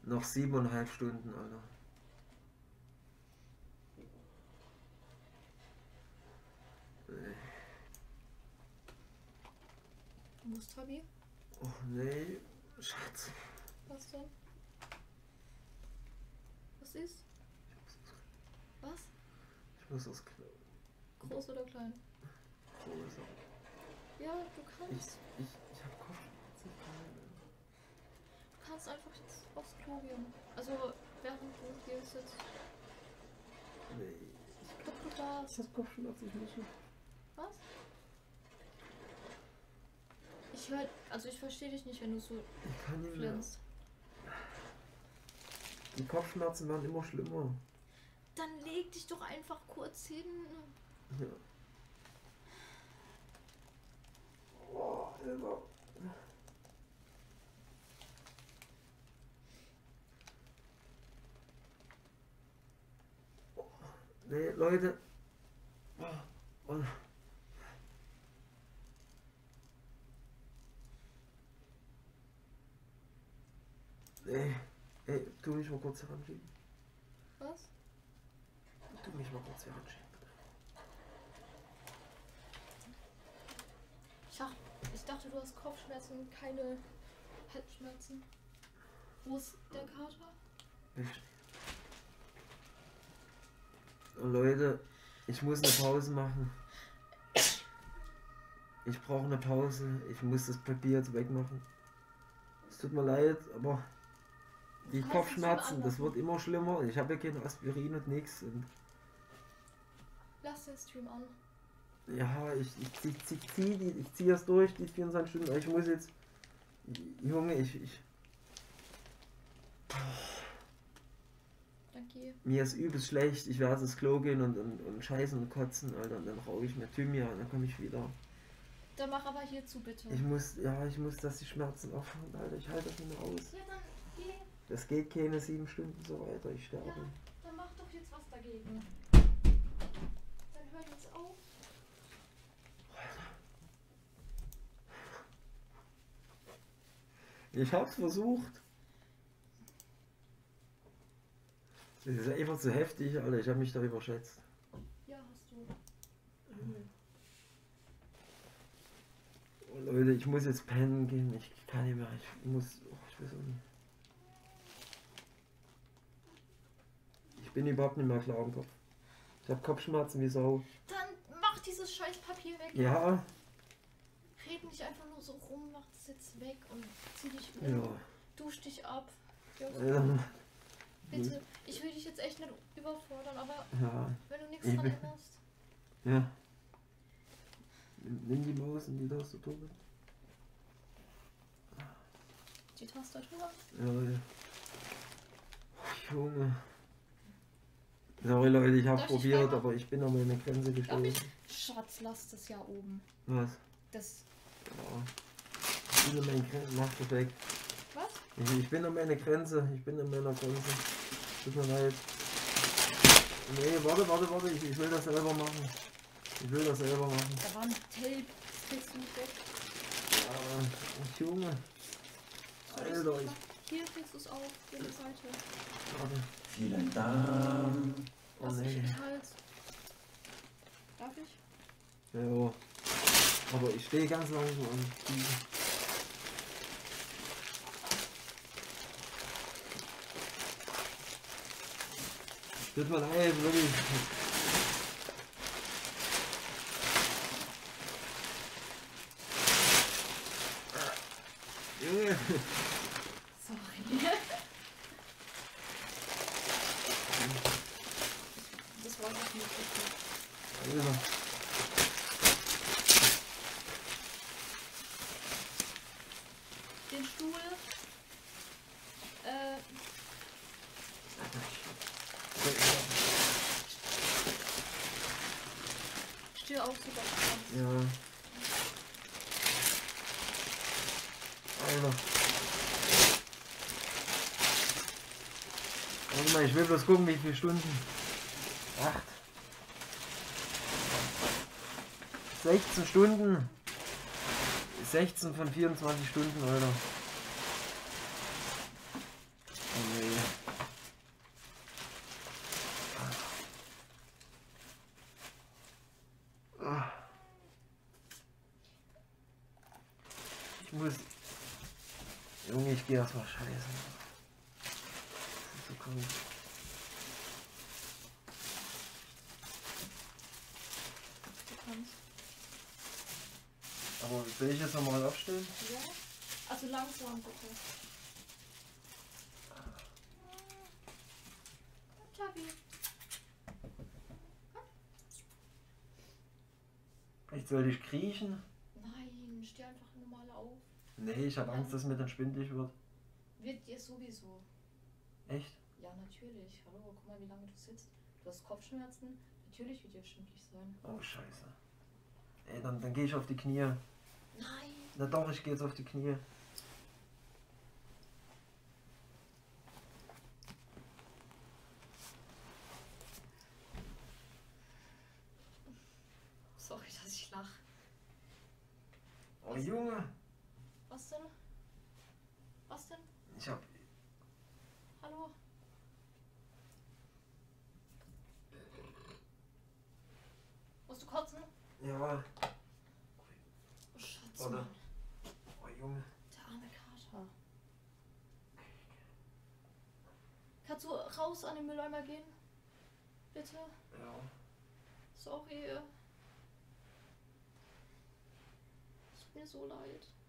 Noch 7,5 Stunden, Alter. Du musst, Fabi? Oh nee, Schatz. Was denn? Was ist? Was? Ich muss das Klo. Groß oder klein? Größer. Ja, du kannst. Ich hab Kopfschmerzen. Du kannst einfach jetzt aufs Klo gehen. Also, während du gehst jetzt. Nee. Ich glaube, du darfst. Ich hab Kopfschmerzen, ich muss nicht. Was? Ich verstehe dich nicht, wenn du so Ich kann nicht mehr. flänzt. Die Kopfschmerzen werden immer schlimmer. Dann leg dich doch einfach kurz hin. Ja. Oh, Hilfe. Nee, Leute. Oh. Nee. Ey, tu mich mal kurz heranschieben. Was? Tu mich mal kurz heranschieben. Ich dachte, du hast Kopfschmerzen, keine Halsschmerzen. Wo ist der Kater? Und Leute, ich muss eine Pause machen. Ich brauche eine Pause. Ich muss das Papier jetzt wegmachen. Es tut mir leid, aber die Kopfschmerzen, das wird immer schlimmer. Ich habe ja kein Aspirin und nichts. Lass den Stream an. Ja, ich zieh das durch, die 24 Stunden. Ich muss jetzt... Junge, Danke. mir ist übelst schlecht. Ich werde ins Klo gehen und scheißen und kotzen, Alter. Und dann rauche ich mir Thymian, dann komme ich wieder. Dann mach aber hierzu bitte. Ich muss, dass die Schmerzen aufhören, Alter. Ich halte das nicht mehr aus. Ja, dann geh. Das geht keine 7 Stunden so weiter. Ich sterbe. Ja, dann mach doch jetzt was dagegen. Dann hör jetzt auf. Ich hab's versucht. Das ist einfach zu heftig, Alter. Ich habe mich da überschätzt. Ja, hast du. Oh, Leute, ich muss jetzt pennen gehen. Ich kann nicht mehr. Ich muss. Oh, ich weiß auch nicht. Ich bin überhaupt nicht mehr klar im Kopf. Ich habe Kopfschmerzen wie Sau. Dann mach dieses scheiß Papier weg. Ja. Red nicht einfach nur so rum, mach das jetzt weg und zieh dich wieder. Ja. Dusch dich ab. Ja, Bitte. Ich will dich jetzt echt nicht überfordern, aber Ja. wenn du nichts dran änderst. Ja. Nimm die Maus und die Tastatur. Die Tastatur? Ja. Junge. Sorry Leute, ich habe probiert, aber ich bin an meine Grenze gestoßen. Schatz, lass das ja oben. Was? Das. Ja. Ich bin an meine Grenze. Mach das weg. Was? Ich bin an meine Grenze. Ich bin an meiner Grenze. Tut mir leid. Nee, warte. Ich will das selber machen. Ich will das selber machen. Da war ein Tape. Das kriegst du nicht weg. Ja, Junge. Alter, hier kriegst du es auf. Hier die Seite. Warte. Vielen Dank. Oh Lass mich nee. nicht Hals. Darf ich? Ja. Aber ich stehe ganz langsam an. Tut mir leid, wirklich. Junge. Sorry. Das war noch nicht richtig. Ja. Den Stuhl. Steh auf, super. Ja. Alter. Warte mal, ich will bloß gucken, wie viele Stunden. 8. 16 Stunden. 16 von 24 Stunden, Alter. Oh nee. Ich muss. Junge, ich gehe erstmal scheißen. Das ist so krank. Du kannst. Aber will ich jetzt nochmal aufstehen? Ja? Also langsam bitte. Tabi. Vielleicht sollte ich kriechen? Nein, steh einfach normal auf. Nee, ich habe Angst, dass mir dann schwindelig wird. Wird dir sowieso. Echt? Ja, natürlich. Hallo, guck mal, wie lange du sitzt. Du hast Kopfschmerzen. Natürlich wird dir schwindelig sein. Oh, scheiße. Ey, dann gehe ich auf die Knie. Nein. Na doch, ich gehe jetzt auf die Knie. Sorry, dass ich lach. Oh, Junge. Was denn? Was denn? Ich hab... Hallo? Musst du kotzen? Ja. Oh, Schatz, Warte. Mann. Oh, Junge. Der arme Kater. Kannst du raus an den Mülleimer gehen? Bitte? Ja. Sorry. Es tut mir so leid.